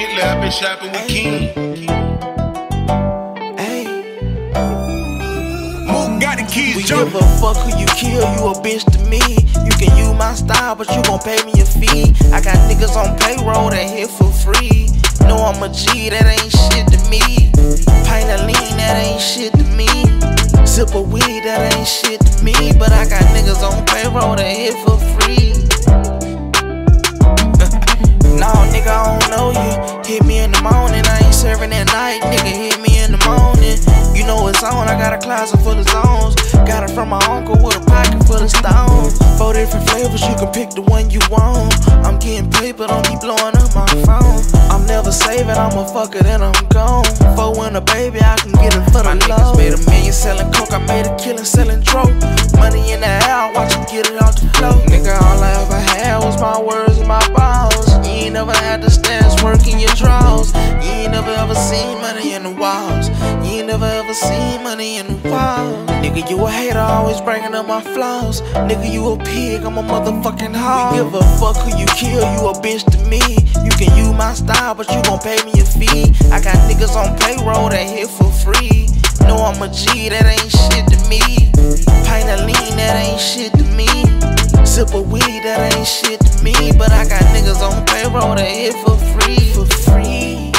lately I've been shopping with King. Mook got the keys, we give a fuck who you kill, you a bitch to me. You can use my style, but you gon' pay me a fee. I got niggas on payroll that hit for free. Know I'm a G, that ain't shit to me. Pint of lean, that ain't shit to me. Sip of weed, that ain't shit to me. But I got niggas on payroll that hit for free. No, nigga, I don't know you. Hit me in the morning, I ain't serving at night. Nigga, hit me in the morning. You know it's on, I got a closet full of zones. Got it from my uncle with a pocket full of stones. 4 different flavors, you can pick the one you want. I'm getting paper, don't be blowing up my phone. I'm never saving, I'ma fuck it and I'm gone. For when a baby, I can get it for the low. Made $1 million selling coke, I made a killing selling dope. Money in the air, watch you get it off the floor. Nigga, all I ever had was my words and my balls. You ain't never had to stash work in your drawers. You ain't never ever seen money in the walls. You ain't never ever seen money in the walls. Nigga, you a hater, always bringing up my flaws. Nigga, you a pig, I'm a motherfucking hog. We give a fuck who you kill, you a bitch to me. You can use my style, but you gon' pay me a fee. I got niggas on payroll that hit for free. Know I'm a G, that ain't shit to me. Pint of lean, that ain't shit to me. Sip of weed, that ain't shit to me. But I got niggas on payroll that hit for free. For free.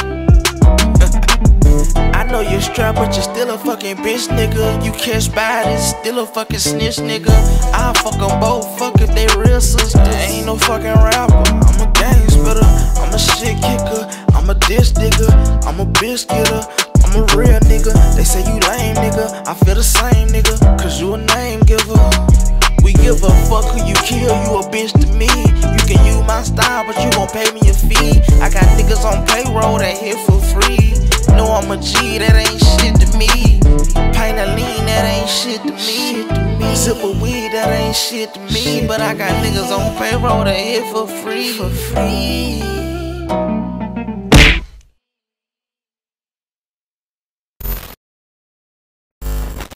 I know you're strapped, but you're still a fucking bitch, nigga. You catch bodies, still a fucking snitch, nigga. I fuck them both, fuck if they real sisters. I ain't no fucking rapper, I'm a gang spitter. I'm a shit kicker, I'm a dish digger. I'm a bitch getter, I'm a real nigga. They say you lame, nigga, I feel the same, nigga. Cause you a name giver. We give a fuck who you kill, you a bitch to me. You can use my style, but you gon' pay me a fee. I got niggas on payroll that hit for free. Know I'm a G, that ain't shit to me. Pint of lean, that ain't shit to me. Sip of weed, that ain't shit to me. But I got niggas on payroll that hit for free. For free.